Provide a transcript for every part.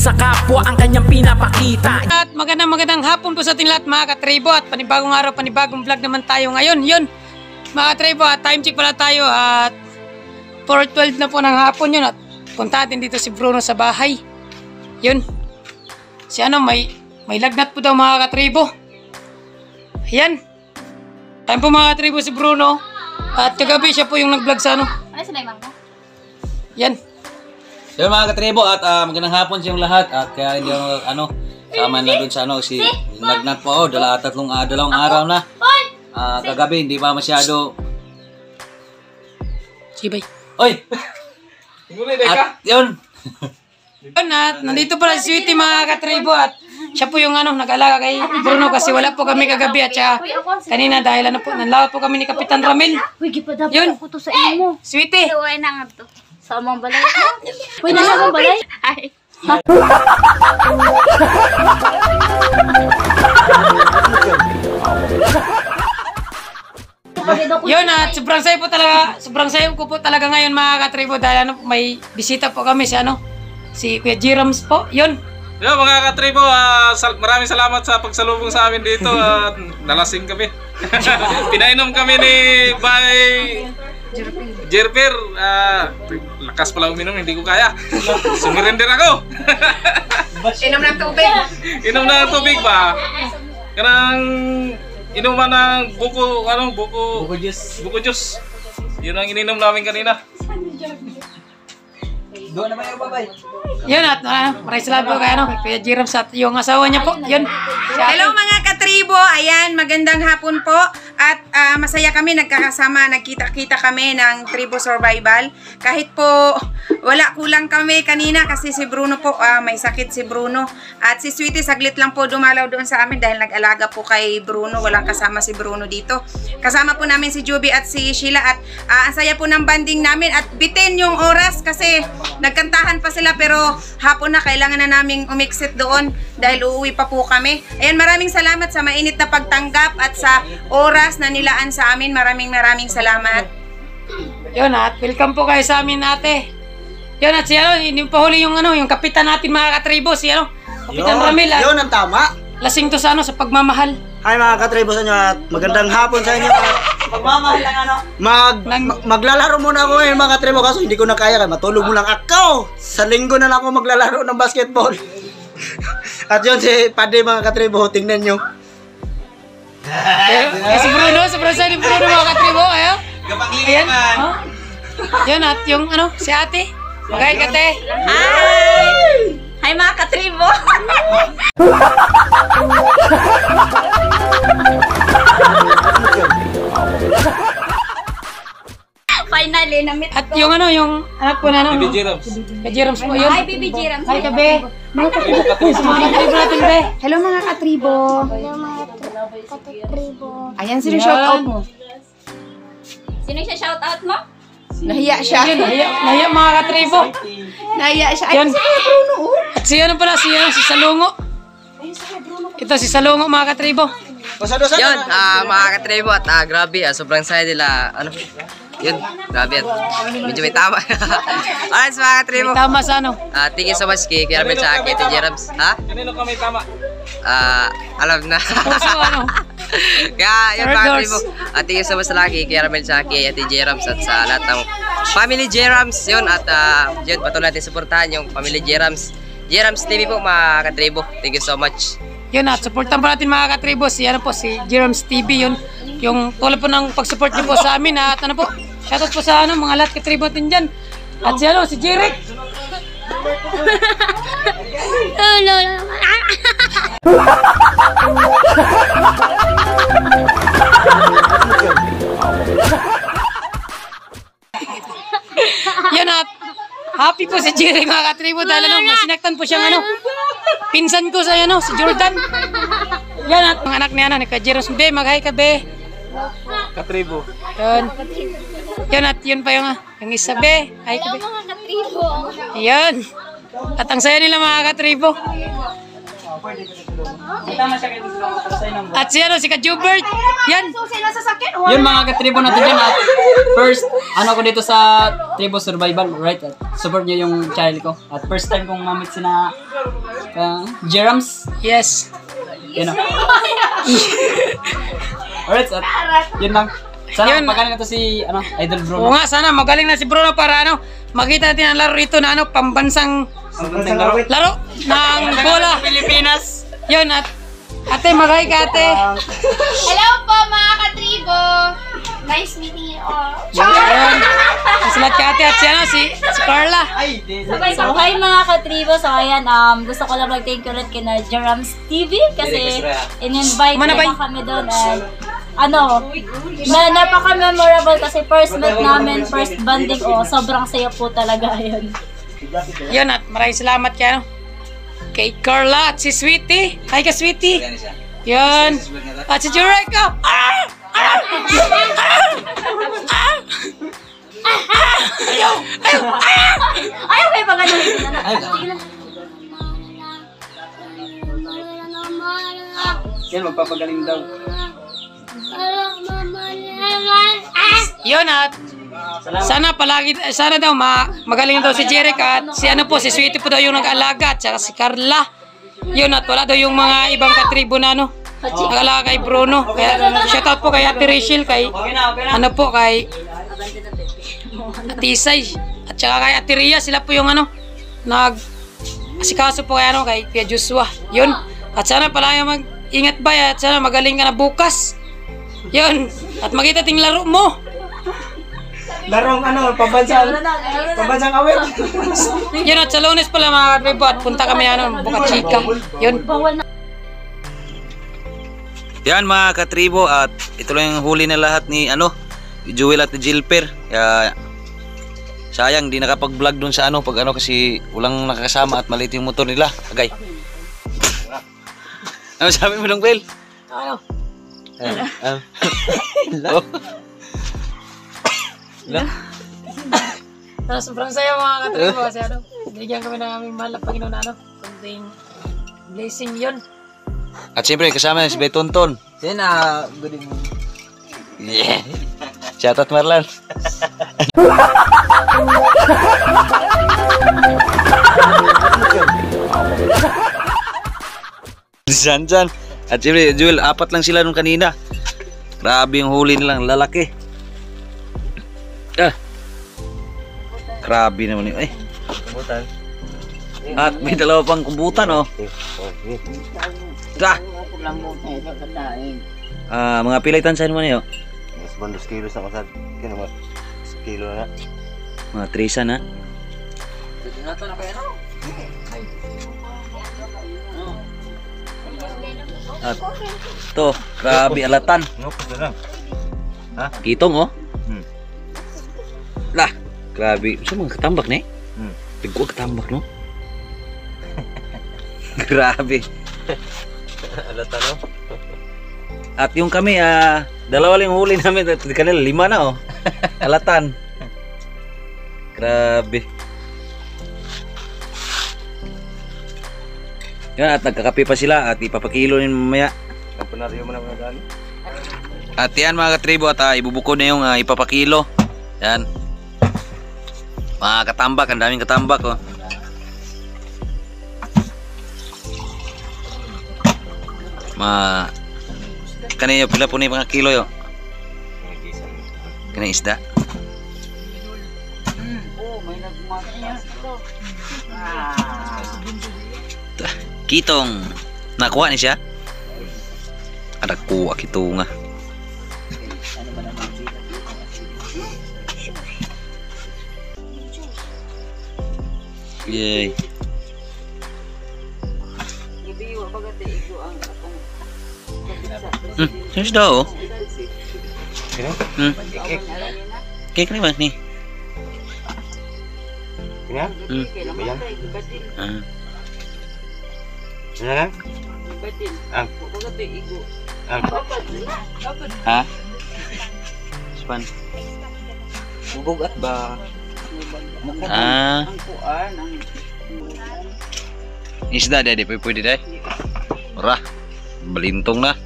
sa kapwa ang kanyang pinapakita. At magandang hapon po sa ating lahat mga katribo. At panibagong araw, panibagong vlog naman tayo ngayon. Yun, mga katribo, at time check pala tayo. At 4:12 na po ng hapon yun. At punta natin dito si Bruno sa bahay. Yun. Si ano, may lagnat po daw mga katribo. Ayan. Time po mga katribo si Bruno. At kagabi siya po yung nag-vlog sa ano. Ano sa naimang mo? Yan. So mga katribo at magandang hapon sa inyong lahat at kaya hindi ako sama na doon sa si lagnat po dalawang araw na. Kagabi hindi pa masyado. Sige bay. Oy. At yun. At nandito pala si Sweetie mga katribo at siya po yung nag-alaga kay Bruno kasi wala po kami kagabi at siya kanina dahil nanlawat po kami ni Kapitan Ramil. Yun. Ako to sa imo. Sweetie. Uy na nga to. Sa amang balay. Uy na amang balay. Ay. Yun at sobrang sayo ko po talaga ngayon mga katribo dahil may bisita po kami si Kuya Jerams po. Yun. Yo mga katribo, maraming salamat sa pagsalubong sa amin dito at nalasing kami. Pinainom kami ni Jerper. Lakas pala uminom, hindi ko kaya. Sumirinder ako. Inom ng tubig. Inom ng tubig ba? Kanang inuman ng buko juice. Yun ang ininom namin kanina. Doon na ba yung babay? Yun at maraming salamat po kay Kuya Jerams at yung asawa niya po. Yun. Hello mga katribo, ayan, magandang hapon po at masaya kami nagkakasama, nagkita-kita kami ng Tribo Survival. Kahit po wala kulang kami kanina kasi si Bruno po, may sakit si Bruno. At si Sweetie saglit lang po dumalaw doon sa amin dahil nag-alaga po kay Bruno, walang kasama si Bruno dito. Kasama po namin si Juby at si Sheila at ang saya po ng banding namin at bitin yung oras kasi nagkantahan pa sila pero hapon na kailangan na naming umiksit doon dahil uuwi pa po kami. Ayan, maraming salamat sa mainit na pagtanggap at sa oras na nilaan sa amin. Maraming salamat. Yun at welcome po kayo sa amin ate. Yun at hindi pa huli yung yung kapitan natin mga katribo si Kapitan Ramil. Yun ang tama. Lasing to sa sa pagmamahal. Hi mga katribo sa inyo at magandang hapon sa inyo at Pagmamahal lang maglalaro muna ako ngayon mga katribo kasi hindi ko na kaya matulog mo lang ako. Sa linggo na lang ako maglalaro ng basketball. At yun si Padre mga katribo, tingnan nyo. Si Bruno, sobrang sa Bruno mga katribo. Ayan. Yun at yung si ate. Magay kate. Hi! Hi mga katribo. Finally, na-meet at yung yung anak ko na Baby Jerams. Kuya Jerams po yun. Hi, Baby Jerams. Hi kabe. Mga katribo natin be. Hello mga katribo. Ayan, sino shoutout mo? Sino siya shoutout mo? Nahiya siya. Nahiya mga katribo. Nahiya siya. Yan. At si pala, si Salungo. Ito si Salungo mga katribo. Yun, mga katribo at grabe, sobrang saya nila, yun, grabe at medyo may tama. Alright, mga katribo. May tama sa thank you so much kay Ramil sa kay Jerams. Ha? Kanino ka may tama? Alam na. Kaya yun mga katribo, thank you so much lagi kay Ramil sa kay Jerams at sa lahat ng Family Jerams. Yun, at yun, patuloy natin supportahan yung Family Jerams. Jerams TV po mga katribo. Thank you so much. Yun at supportan po natin mga katribo si Jerams TV yun. Yung tulad po ng pag-support niyo po sa amin at po, shoutout po sa mga lahat katribo natin dyan. At si Jeric. Yun at happy po si Jeric mga katribo dahil masinaktan po siyang pinsan ko sa si Jordan. Yan at mga anak niya ni Kuya Jerams be, mag-hi ka be. Katribo. Yun. Yun at yun pa yung isa be. Hi ka be. Mga katribo. Yan. At ang saya nila mga katribo. At si ano, si Kajubert. Yan. Yun mga katribo natin dyan at first, ano ko dito sa Tribo Survival, right? At support niyo yung channel ko. At first time kong mamit sina Jerams. Yes. Yun o. Alright, at yun lang. Sana Yun. pagkain na to si Idol Bruno. Oo nga, sana magaling na si Bruno para ano, makita natin ang laro rito na ano, pambansang laro ng bola. Pilipinas. Yun, at ate, magay ka ate. Hello po mga katribo! Nice meeting you all. Yun. Salamat ka ate at si ano, si Carla. So, hi mga katribo. So, ayan, gusto ko lang mag-thank you ulit kina Jerams TV kasi in-invite nila kami doon and napaka-memorable kasi first meet namin, first banding, sobrang saya po talaga yun. Yun, at maraming salamat kay ano, kay Carla at si Sweetie. Hi ka Sweetie. Yun. At si Jureka. Ayaw kayo pa ganun. Yan, magpapagaling daw. Yun, at sana palagi, sana daw magaling daw si Jerica at si ano po, si Sweetie po daw yung nag-alaga at saka si Carla. Yun, at wala daw yung mga ibang katribo na ano, nag-alaga kay Bruno. Kaya shoutout po kay Ate Rachel, kay ano po, kay Ate Isay at saka kay Ate Ria. Sila po yung ano, asikaso po kay ano, kay Pia Joshua. Yun, at sana palagi mag-ingat ba at sana magaling ka na bukas. Yun, at makita ting laro mo. Larong pambansang awit. Yun, at sa Lunes pala mga katribo at punta kami Boca Chica. Yun. Yan mga katribo at ito lang yung huli na lahat ni Jewel at ni Jilper. Kaya sayang di nakapag-vlog dun sa kasi walang nakakasama at maliit yung motor nila. Agay. Ano sabi mo nung Bel? Ano? Hello. Sobrang saya mga katribo kasi binigyan kami ng aming mahal na Panginoon na kunting blessing yun. At siyempre kasama si Betonton. Sina, good evening. Yeah. Shoutout Marlan. Sanjan. At siyempre, Joel, 4 lang sila nung kanina. Grabe yung huli nilang lalaki. Grabe naman yun. At may 2 pang kumbutan, mga pilaitan saan mo na yun? Mas 2 kilos na kasal. Kaya naman, kilo na. Mga 3 na. At to, grabe alatan. Kitong Lah, grabe. Sa mga katambak na Tigwa katambak no? Grabe. Alatan At yung kami, 2 lang yung huli namin. At kanila 5 na alatan. Grabe. Yan, at nagkakape pa sila at ipapakilo nila mamaya. Kampunaryo mo na mga gani. At yan mga katribo at ibubuko na yung ipapakilo. Yan. Mga katambak, ang daming katambak kanina pila po na yung mga kilo yo. Kanina isda. Kitong nakuha ni siya. Ada kuha kitong nga. Yay. Here's daw. Cake ni ba ni? Kaya? Bayang? Ano lang? Ha? Span. Bugat ba? Isda deh, pwede deh. Ora, belintong na.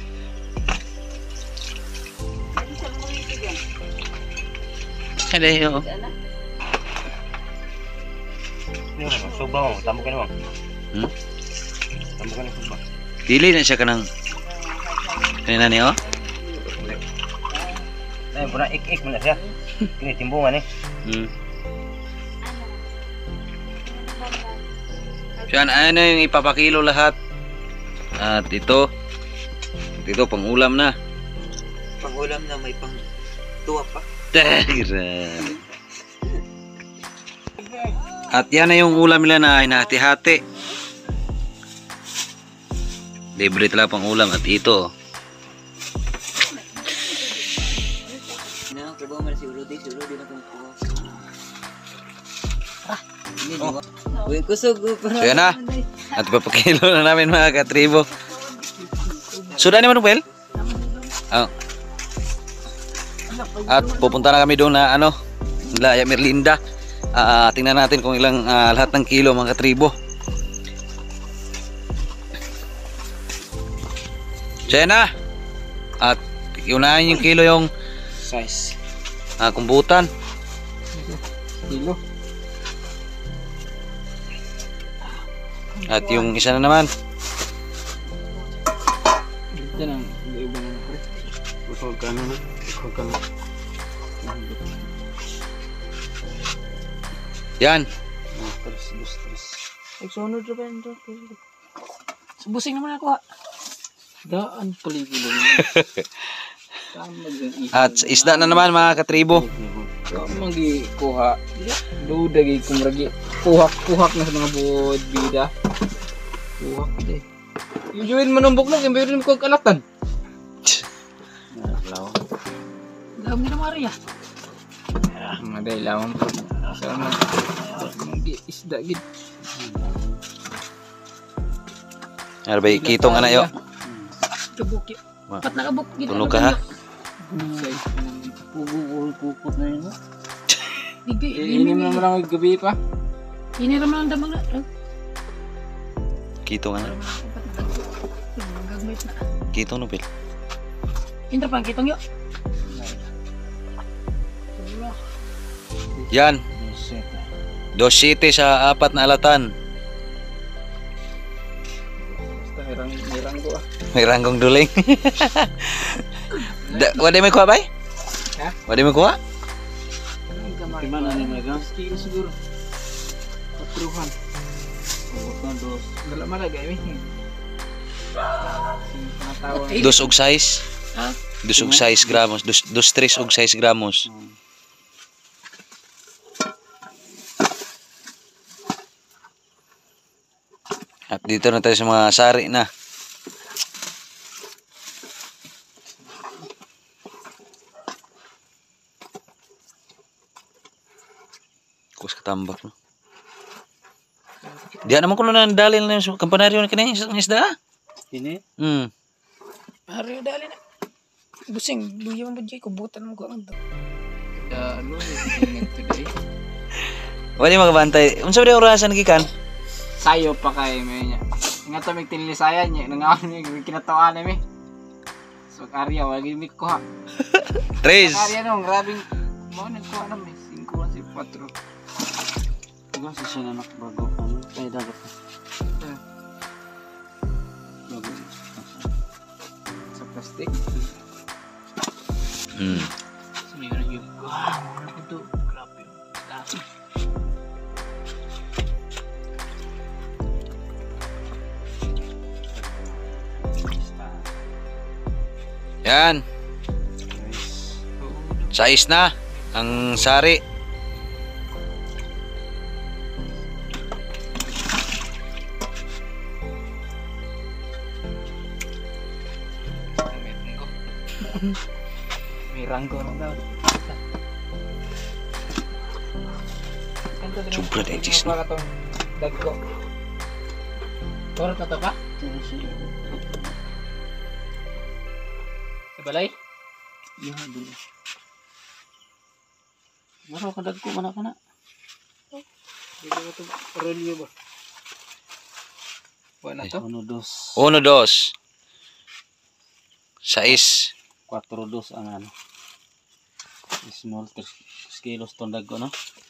Ada yo. Subang, tambah kan bang? Tambah kan subang. Dili na siya kanang kanina ni oh. Pernah ik mana siya? Ini timbungan Yan, ano yung ipapakilo lahat. At ito pang ulam na. Pang ulam na may pang tuwa pa. At yan na yung ulam nila na hinahati-hati. Libre talaga pang ulam. At ito Kusog so yan na. At ipapakilo na namin mga katribo. Sudah ni Manuel? Oh. At pupunta na kami doon na ano, Laya Merlinda. Tingnan natin kung ilang lahat ng kilo mga katribo. So yan na. At iunahin yung kilo yung Size. kumbutan. Kilo. At yung isa na naman. Yan ang iba na pre. Usog ka na. Usog ka na. Yan. Sunod na ba yun? Subusing naman ako ha. Daan paligid mo. At isda na naman mga katribo. Magi kuha. Dudagi kumragi. Kuhak na sa mga buod bida. Kuhak deh. Yujuin mo ng buklog, yung mayroon ko kalatan. Lawang nila Maria. Maday lawang po. Sama. Magi isda gid. Ano ba ikitong anak yo? Kabuki. Pat nakabuk gitu. Tunog ka ha? Pukot na yun. Ini Ini mo lang gabi pa. Ini naman ang damang na. Kitong anak. Kitong nupil. Intra pang kitong yuk. Yan. 2.7 sa 4 na alatan. Merang ko ah. May ranggong duling. Wala may kuha ba? Ha? Wala may kuha? Gimana nih mereka? Kilo siguro. Patruhan. Wala malagay mi. Dos og size. Ha? Dos og 6 gramos. Dos 3 og 6 gramos. At dito na tayo sa mga sari na. Kus katambak no. Diyan naman ko na dalil na yung kampanaryo na kinay isda. Ini? Hari dali na. Busing, luya man budjay ko butan mo ko ang to. Ano ni today? Wala magabantay. Unsa ba orasan gikan? Sayo pa kay may nya. Nga to mig tinlisayan nya nang ni kinatawa na mi. So area wagi mi ko ha. 3. Area no grabing mo nagkuha na mi 5 si 4. Ito sa siya na bago ano, kaya dapat bago Sa plastic. Sumira yung ano ko to. Grabe. Lasa. Yan. Size na ang sari. May ranggo na daw. Sobra na yung cheese, no? Dagko. Torot na to pa? Sa balay? iya dulu. Maro kadag ko mana kana. Dito ko to rolyo ba? Wala to. 1, 2, 1, 2. 6. 4, 2 ang ano. Small 3 kilos tong dago no.